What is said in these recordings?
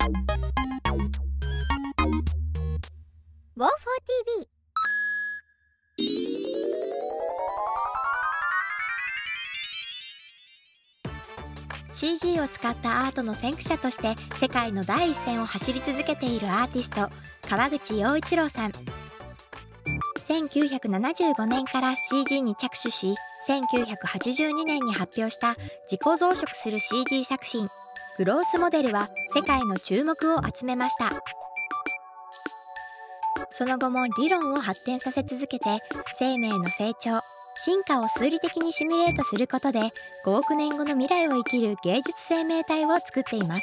ウォーフォー TV。 CG を使ったアートの先駆者として世界の第一線を走り続けているアーティスト、川口洋一郎さん。1975年から CG に着手し、1982年に発表した自己増殖する CG 作品「グロースモデル」は世界の注目を集めました。その後も理論を発展させ続けて、生命の成長、進化を数理的にシミュレートすることで5億年後の未来を生きる芸術生命体を作っています。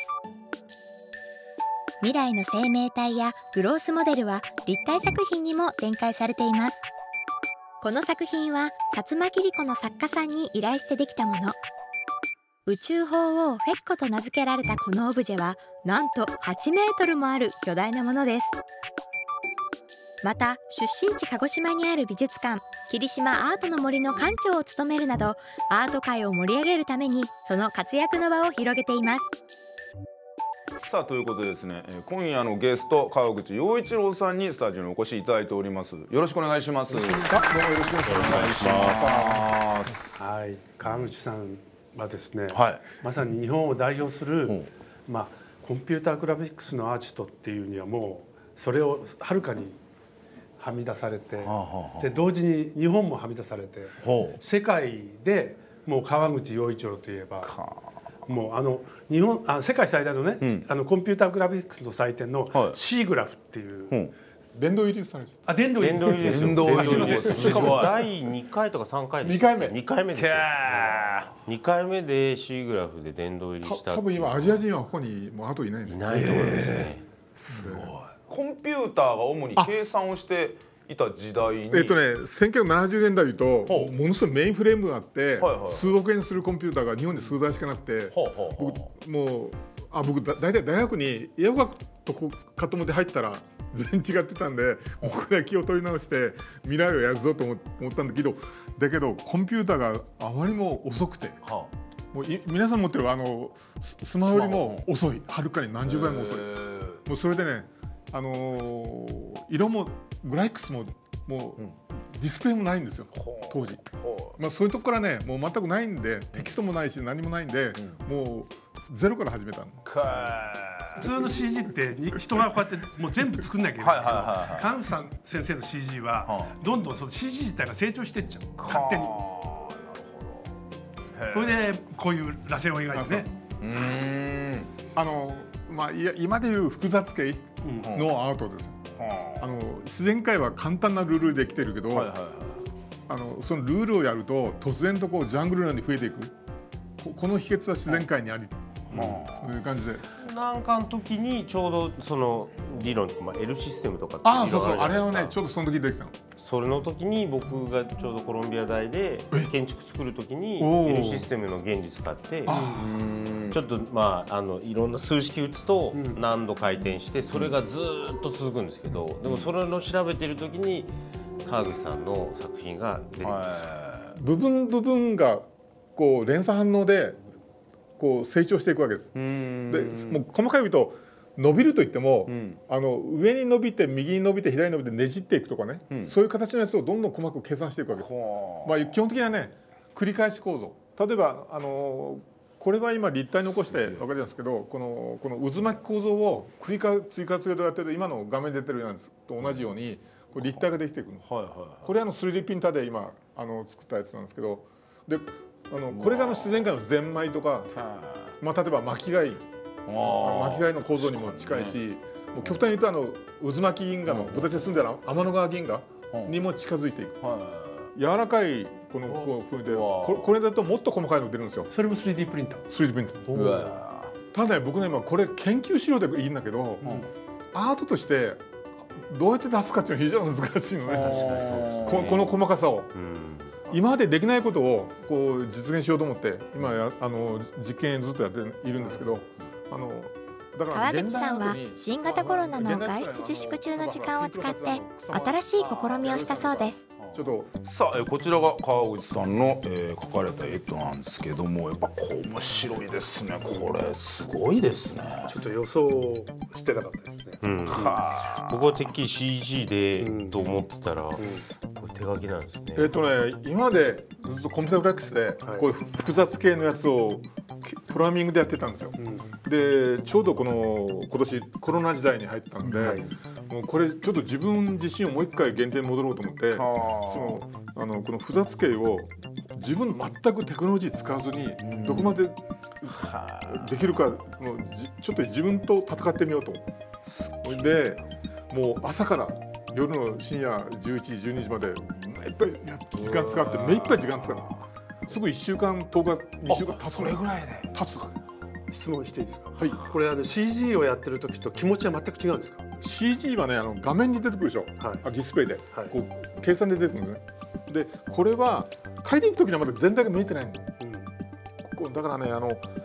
未来の生命体やグロースモデルは立体作品にも展開されています。この作品は薩摩切子の作家さんに依頼してできたもの。宇宙鳳凰フェッコと名付けられたこのオブジェはなんと8メートルもある巨大なものです。また出身地鹿児島にある美術館霧島アートの森の館長を務めるなど、アート界を盛り上げるためにその活躍の場を広げています。 さあということでですね、今夜のゲスト川口洋一郎さんにスタジオにお越しいただいております。よろしくお願いします。どうもよろしくお願いします。 はい、川口さんはですね、 はい、 まさに日本を代表する、コンピューターグラフィックスのアーティストっていうにはもうそれをはるかにはみ出されて、で同時に日本もはみ出されて、世界でもう川口洋一郎といえばもう日本世界最大のね、コンピューターグラフィックスの祭典のシーグラフっていう、 殿堂入りされちゃった。 殿堂入りですよ。 殿堂入りです。しかも第2回とか3回です。2回目ですよ。2回目でシーグラフで殿堂入りした。 多分今アジア人はここにもうあといないんです。 いないと思いますね。 すごい。コンピューターが主に計算をしていた時代に 1970年代とものすごいメインフレームがあって、数億円するコンピューターが日本に数台しかなくて、僕大体大学に栄養学とかと思って入ったら全然違ってたんで、これは気を取り直して未来をやるぞと思ったんだけどコンピューターがあまりにも遅くて、もう皆さん持ってるスマホよりも遅い、はるかに何十倍も遅い。もうそれでね、色もグラフィックスももうディスプレイもないんですよ当時。そういうとこからね、もう全くないんで、テキストもないし何もないんで、もうゼロから始めたの。 普通の CG って人がこうやってもう全部作んなきゃいけないけど、川口さん先生の CG はどんどんその CG 自体が成長していっちゃう、勝手に。それでこういう螺旋を描いてね。 今でいう複雑系のアートです。自然界は簡単なルールできてるけど、そのルールをやると突然とこうジャングルのように増えていく、この秘訣は自然界にありという感じで。 なんかの時にちょうどその理論、L システムとかってあれはねちょうどその時できたの。 それの時に僕がちょうどコロンビア大で建築作る時に L システムの原理使って、ちょっといろんな数式打つと何度回転してそれがずっと続くんですけど、でもそれを調べてる時に川口さんの作品が出てくるんですよ。 部分がこう連鎖反応でこう成長していくわけです。でもう細かく言うと伸びるといっても、上に伸びて右に伸びて左に伸びてねじっていくとかね、そういう形のやつをどんどん細かく計算していくわけです。基本的にはね繰り返し構造。例えばこれは今立体に起こして分かるんですけど、この渦巻き構造を繰り返し追加でやってると、今の画面に出てるやつと同じようにこれ立体ができていくの。これ3D プリンターで今作ったやつなんですけど、でこれが自然界のゼンマイとか、例えば巻き貝の構造にも近いし、極端に言うと渦巻き銀河の僕たちが住んでる天の川銀河にも近づいていく。柔らかいこの風で、これだともっと細かいの出るんですよ。 それも 3D プリンター。 3D プリンター。ただね、僕ね今これ研究資料でいいんだけど、アートとしてどうやって出すかっていうのは非常に難しいのね。この細かさを。今までできないことをこう実現しようと思って今実験ずっとやっているんですけど、 川口さんは新型コロナの外出自粛中の時間を使って新しい試みをしたそうです。 ちょっとさあ、こちらが川口さんの、描かれた絵なんですけども、やっぱ面白いですね。これすごいですね。 ちょっと予想してなかったですね。 僕はてっきり CG でと思ってたら、これ手書きなんですね。 今までずっとコンピュータグラフィックスでこういう複雑系のやつをプログラミングでやってたんですよ。でちょうど今年コロナ時代に入ったんで、もうこれちょっと自分自身をもう一回原点に戻ろうと思って、この複雑系を自分全くテクノロジー使わずにどこまでできるか、もうちょっと自分と戦ってみようと。でもう朝から夜の深夜11時12時までいっぱい時間使って目いっぱい時間使ってすぐ1週間10日2週間経つ。 それぐらいで経つ。 質問していいですか。 はい。 これCG をやってる時と気持ちは全く違うんですか。 CG はね画面に出てくるでしょ、ディスプレイで、こう計算で出てくるんですね。でこれは書いていく時にはまだ全体が見えてないの、だからね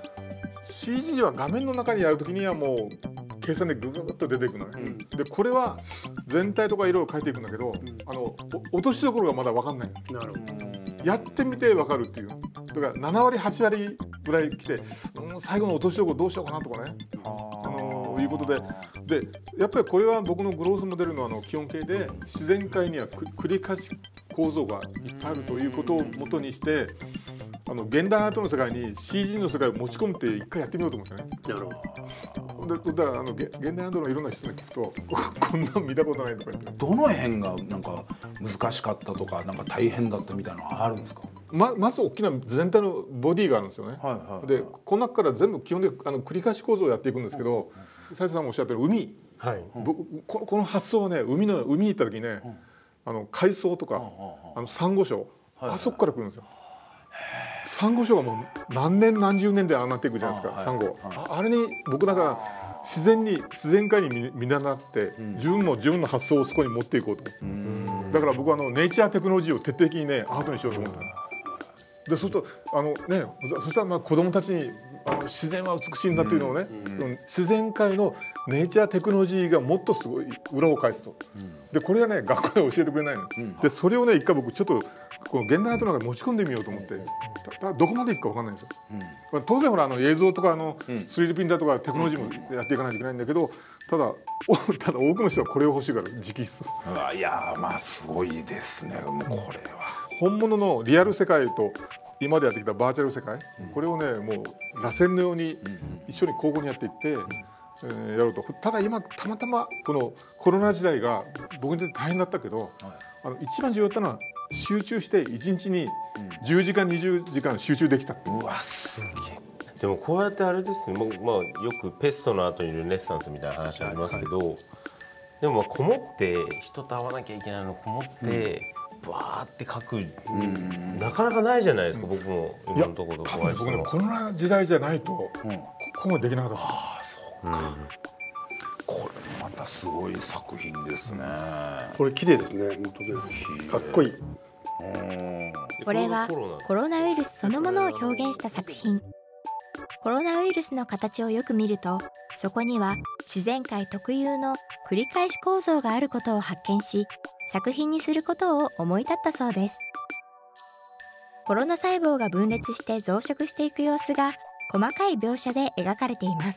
CG は画面の中にやる時にはもう計算でググッと出ていくのね、でこれは全体とか色を描いていくんだけど、落としどころがまだ分かんない。 なるほど。 やってみて分かるっていう。だから7割8割ぐらい来て、最後の落としどころどうしようかなとかね、いうことでやっぱりこれは僕のグロースモデルの基本形で自然界には繰り返し構造がいっぱいあるということを元にして現代アートの世界に CG の世界を持ち込むって一回やってみようと思ってね。 なるほど。だから現代アートのいろんな人に聞くとこんなの見たことないとか言って。 どの辺がなんか難しかったとか、なんか大変だったみたいなのはあるんですか。 まず大きな全体のボディがあるんですよね。でこの中から全部基本で繰り返し構造をやっていくんですけど、斉藤さんもおっしゃってる海、この発想はね海に行った時にね、海藻とかサンゴ礁、あそこから来るんですよ。サンゴ礁がもう何年何十年でああなっていくじゃないですか、サンゴ。あれに僕なんか自然界に見習って自分の発想をそこに持っていこうと。だから僕はネイチャーテクノロジーを徹底的にねアートにしようと思った。でそうするとそしたら子どもたちに自然は美しいんだというのをね、自然界のネイチャーテクノロジーがもっとすごい裏を返すと。でこれはね学校で教えてくれないの。でそれをね一回僕ちょっとこの現代アートの中に持ち込んでみようと思って、どこまでいくか分かんないんですよ。当然ほら映像とか3D プリンターとかテクノロジーもやっていかないといけないんだけど、ただ多くの人はこれを欲しいから直筆。 いやまあすごいですね。もうこれは本物のリアル世界と今までやってきたバーチャル世界、これをねもう螺旋のように一緒に交互にやっていって、やろうと。ただ今たまたまこのコロナ時代が僕にとって大変だったけど、一番重要だったのは集中して1日に10時間20時間集中できたって。 うわすげえ。 でもこうやってあれですね、よくペストの後にルネッサンスみたいな話ありますけど、でもこもって人と会わなきゃいけないのこもってバーって書く、なかなかないじゃないですか。僕もいろんなところでお会いしても。 この時代じゃないとここまでできなかった。 そうか。これまたすごい作品ですね。 これ綺麗ですね。本当にかっこいい。 これはコロナウイルスそのものを表現した作品。コロナウイルスの形をよく見ると、そこには自然界特有の繰り返し構造があることを発見し、作品にすることを思い立ったそうです。コロナ細胞が分裂して増殖していく様子が細かい描写で描かれています。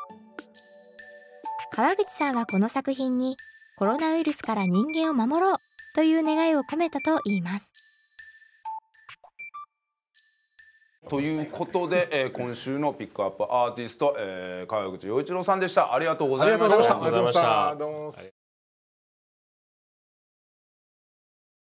川口さんはこの作品にコロナウイルスから人間を守ろうという願いを込めたといいます。 ということで、今週のピックアップアーティスト、川口洋一郎さんでした。ありがとうございました。 ありがとうございました。 どうも。